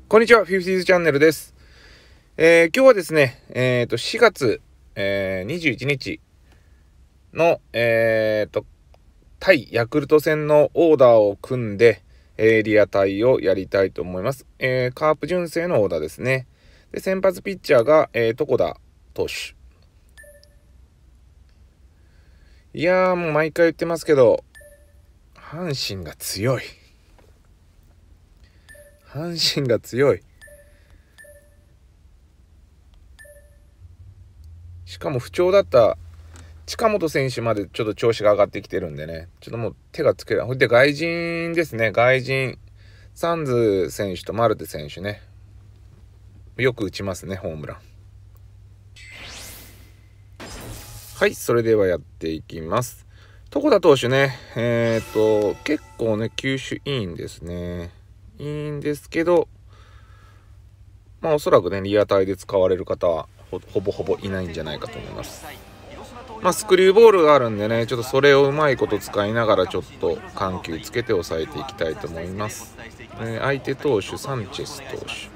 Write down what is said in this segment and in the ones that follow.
こんにちは、フィフティーズチャンネルです。今日はですね、4月、21日の、対ヤクルト戦のオーダーを組んで、リアタイをやりたいと思います。カープ純正のオーダーですね。で、先発ピッチャーが、床田投手。いやー、もう毎回言ってますけど、阪神が強い。阪神が強い。しかも不調だった近本選手までちょっと調子が上がってきてるんでね、ちょっともう手がつけない。ほいで外人ですね、外人。サンズ選手とマルテ選手ね、よく打ちますね、ホームラン。はい、それではやっていきます。床田投手ね、結構ね、球種いいんですね。いいんですけど、まあおそらくね、リアタイで使われる方はほぼほぼいないんじゃないかと思います。まあスクリューボールがあるんでね、ちょっとそれをうまいこと使いながらちょっと緩急つけて抑えていきたいと思います。相手投手サンチェス投手。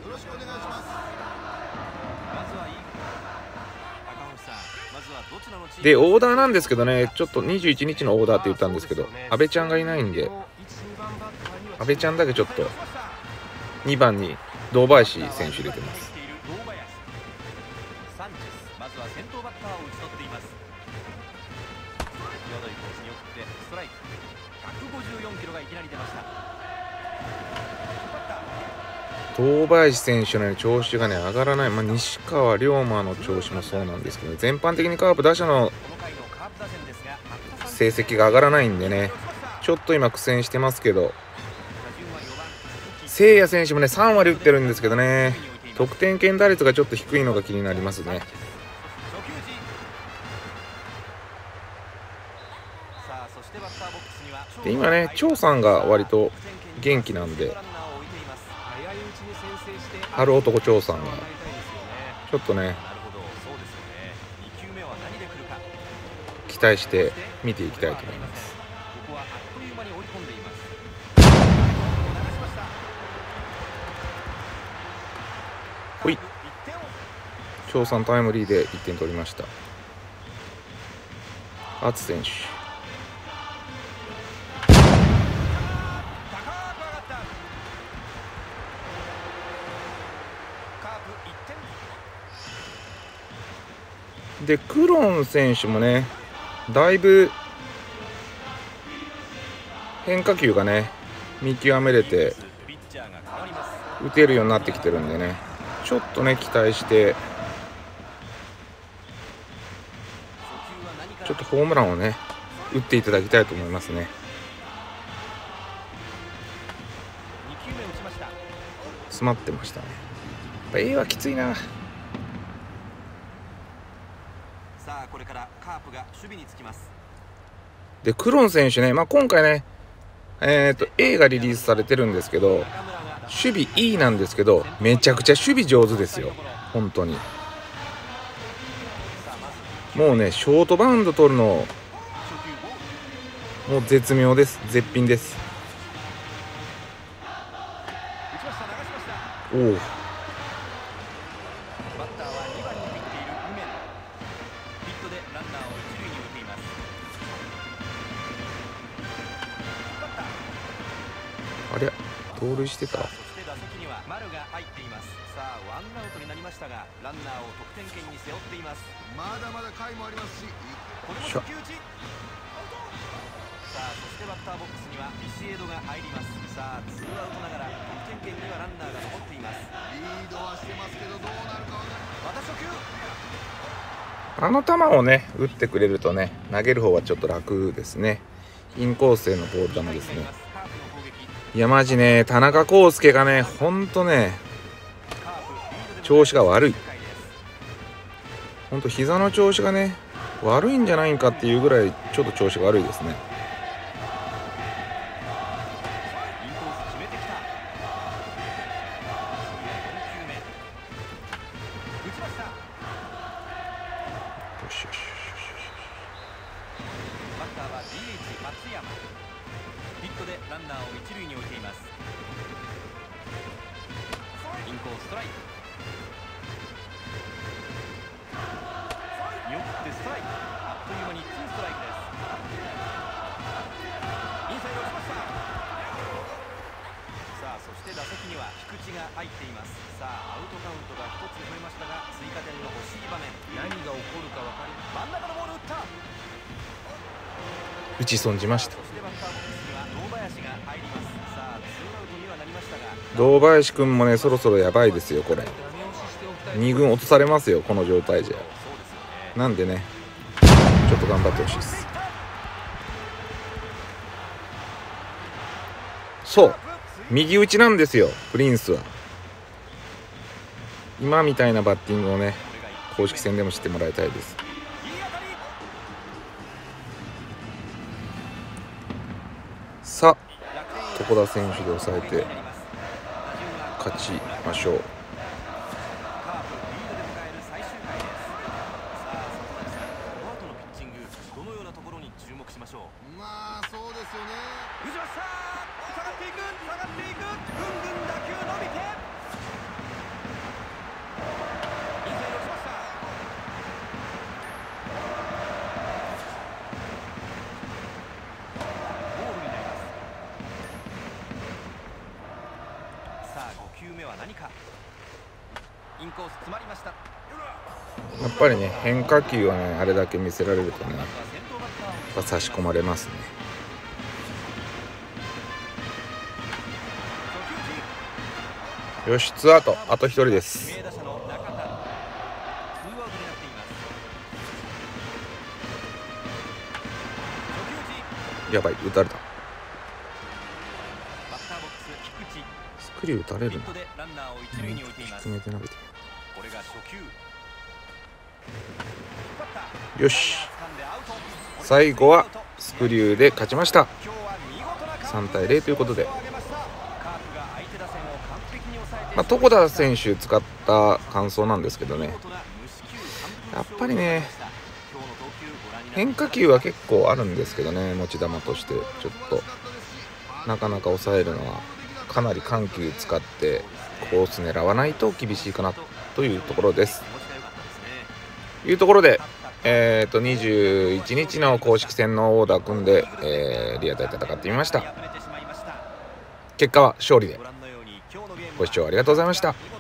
でオーダーなんですけどね、ちょっと21日のオーダーって言ったんですけど、阿部ちゃんがいないんで、阿部ちゃんだけちょっと2番に堂林選手入れてます。 まずは先頭バッターを打ち取っています。際どいコースに送ってストライク。154キロがいきなり出ました。 堂林選手の調子がね上がらない。西川龍馬の調子もそうなんですけど、全般的にカープ打者の成績が上がらないんでね、ちょっと今苦戦してますけど、聖夜選手もね3割打ってるんですけどね、得点圏打率がちょっと低いのが気になりますね。で今ね張さんが割と元気なんで、春男張さんがちょっとね期待して見ていきたいと思います。ほい、張さんタイムリーで1点取りました。アツ選手、でクロン選手もねだいぶ変化球がね見極めれて打てるようになってきてるんでね、ちょっとね期待してちょっとホームランをね打っていただきたいと思いますね。詰まってましたね。やっぱ A はきついな。 さあこれからカープが守備につきます。 でクロン選手ね、今回ねA がリリースされてるんですけど、守備 E なんですけど、めちゃくちゃ守備上手ですよ、本当に。もうねショートバウンド取るのもう絶妙です、絶品です。おお、 バッターは2番に入っている梅野。ヒットでランナーを一塁に置いています。 あれ盗塁してた。 そして打席には丸が入っています。さあワンアウトになりましたが、ランナーを得点圏に背負っています。まだまだ回もありますし、これも初球打ち。さあそしてバッターボックスにはビシエドが入ります。さあツーアウトながら得点圏にはランナーが残っています。リードはしてますけどどうなるかわからない。また初球。 あの球をね打ってくれるとね、投げる方はちょっと楽ですね。インコースへのボール球ですね。いやマジね、田中康介がねほんとね調子が悪い。ほんと膝の調子がね悪いんじゃないかっていうぐらいちょっと調子が悪いですね。よしよしよしよし。 バッターは DH 松山。ヒットでランナーを一塁に置いています。 インコースストライク、見送ってストライク、あっという間に2ストライクです。インサイド打ちました。さあそして打席には菊池が入っています。さあアウトカウントが1つ増えましたが追加点の欲しい場面、何が起こるか分かりません。真ん中のボール打った、 打ち損じました。 そしてバッターボックスには堂林が入ります。さあツーアウトにはなりましたが、 堂林くんもねそろそろやばいですよこれ。2軍落とされますよこの状態じゃ。なんでねちょっと頑張ってほしいです。そう右打ちなんですよプリンスは。今みたいなバッティングをね公式戦でもしてもらいたいです。さあ床田選手で抑えて勝ちましょう。 まあそうですよね。打ちました。下がっていく、下がっていく、ぐんぐん打球伸びてインサイドしました。ボールになります。さあ5球目は何か。インコース詰まりました。 やっぱりね変化球はねあれだけ見せられるとね差し込まれますね。よしツーアウト、あと1人です。やばい打たれた。スクリュー打たれるな。低めで投げてよし最後はスクリューで勝ちました。3対0ということで、床田選手使った感想なんですけどね、やっぱりね変化球は結構あるんですけどね、持ち球としてちょっとなかなか抑えるのはかなり緩急使ってコース狙わないと厳しいかなというところです。いうところで21日の公式戦のオーダー組んで、リアタイ戦ってみました。結果は勝利で。ご視聴ありがとうございました。